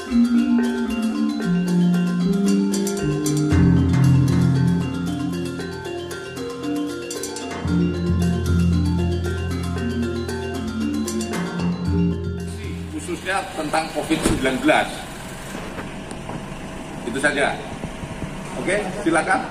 Khususnya tentang COVID-19. Itu saja. Oke, silakan.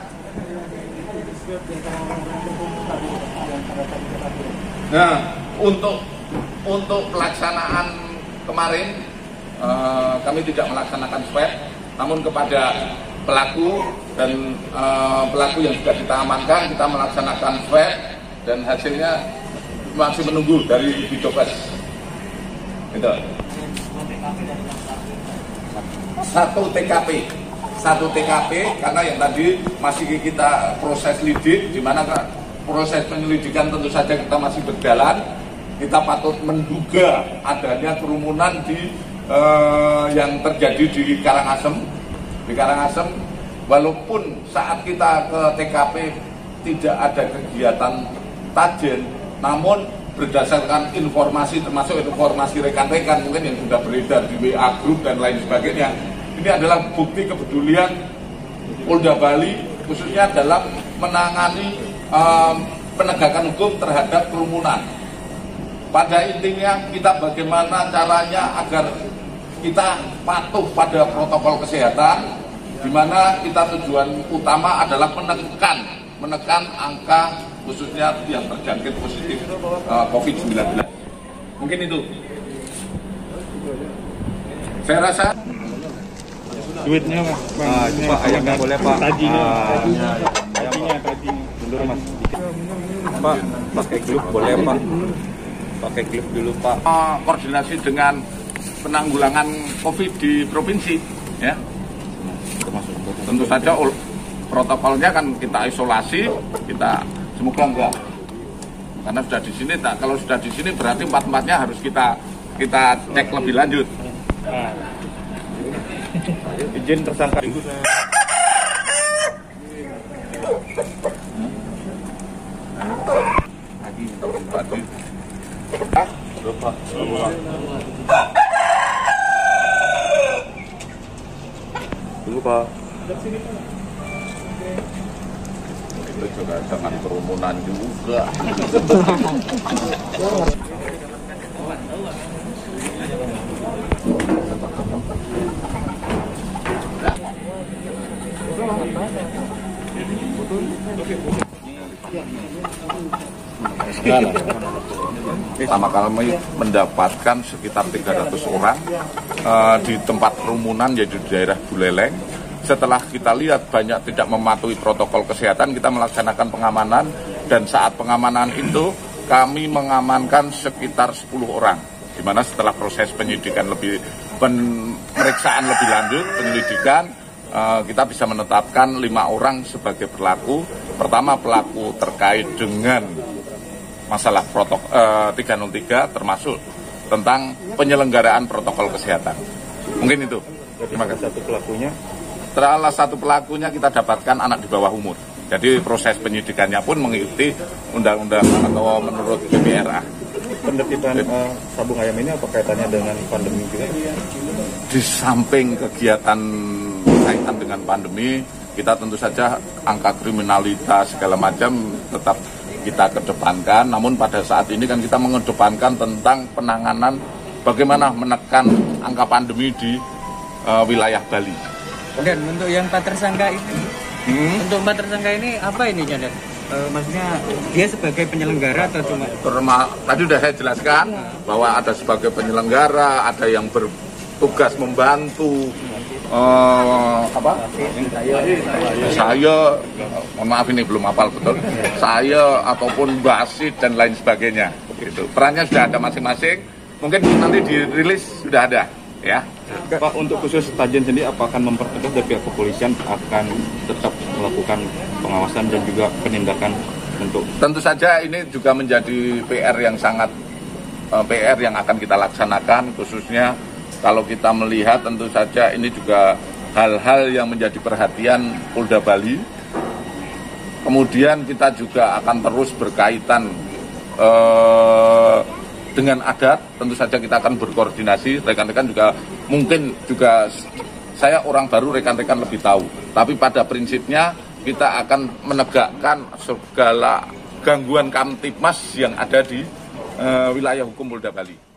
Nah, untuk pelaksanaan kemarin kami tidak melaksanakan swab, namun kepada pelaku dan pelaku yang sudah kita amankan kita melaksanakan swab dan hasilnya masih menunggu dari Bidokes. Gitu. Satu TKP karena yang tadi masih kita proses lidik, di mana proses penyelidikan tentu saja kita masih berjalan. Kita patut menduga adanya kerumunan yang terjadi di Karangasem. Di Karangasem, walaupun saat kita ke TKP tidak ada kegiatan tajen, namun berdasarkan informasi, termasuk informasi rekan-rekan mungkin yang sudah beredar di WA Group dan lain sebagainya, ini adalah bukti kepedulian Polda Bali khususnya dalam menangani penegakan hukum terhadap kerumunan. Pada intinya kita bagaimana caranya agar kita patuh pada protokol kesehatan, di mana kita tujuan utama adalah menekan angka khususnya yang terjangkit positif COVID-19. Mungkin itu. Saya rasa duitnya Pak, ayamnya boleh Pak. Tajinya. Mundur Mas. Pak, pakai glove boleh Pak. Pakai glove dulu Pak. Koordinasi dengan penanggulangan COVID di provinsi, ya. Tentu saja protokolnya kan kita isolasi, kita semoga enggak. Karena sudah di sini, kalau sudah di sini berarti empat-empatnya harus kita cek lebih lanjut. Izin tersangka. Dulu Pak. Itu juga jangan kerumunan juga. Pertama kali mendapatkan sekitar 300 orang di tempat kerumunan yaitu di daerah Buleleng. Setelah kita lihat banyak tidak mematuhi protokol kesehatan, kita melaksanakan pengamanan dan saat pengamanan itu kami mengamankan sekitar 10 orang. Di mana setelah proses penyidikan pemeriksaan lebih lanjut, penyelidikan, kita bisa menetapkan 5 orang sebagai pelaku. Pertama, pelaku terkait dengan masalah protokol 303 termasuk tentang penyelenggaraan protokol kesehatan. Mungkin itu. Terima kasih. Salah satu pelakunya kita dapatkan anak di bawah umur. Jadi proses penyidikannya pun mengikuti undang-undang atau menurut PPRA. Penertiban sabung ayam ini apa kaitannya dengan pandemi juga? Di samping kegiatan kaitan dengan pandemi, kita tentu saja angka kriminalitas segala macam tetap kita kedepankan. Namun pada saat ini kan kita mengedepankan tentang penanganan bagaimana menekan angka pandemi di wilayah Bali. Dan untuk yang 4 tersangka ini, untuk 4 tersangka ini apa ini Janet? Maksudnya dia sebagai penyelenggara atau cuma? Tadi sudah saya jelaskan bahwa ada sebagai penyelenggara, ada yang bertugas membantu. Saya, mohon maaf ini belum hafal betul. Saya ataupun wasit dan lain sebagainya. Gitu. Perannya sudah ada masing-masing. Mungkin nanti dirilis sudah ada, ya. Pak, untuk khusus Tajen sendiri apa akan mempertegas dari pihak kepolisian akan tetap melakukan pengawasan dan juga penindakan untuk? Tentu saja ini juga menjadi PR yang sangat PR yang akan kita laksanakan, khususnya kalau kita melihat tentu saja ini juga hal-hal yang menjadi perhatian Polda Bali. Kemudian kita juga akan terus berkaitan dengan adat, tentu saja kita akan berkoordinasi, rekan-rekan juga mungkin juga saya orang baru, rekan-rekan lebih tahu. Tapi pada prinsipnya kita akan menegakkan segala gangguan Kamtibmas yang ada di wilayah hukum Polda Bali.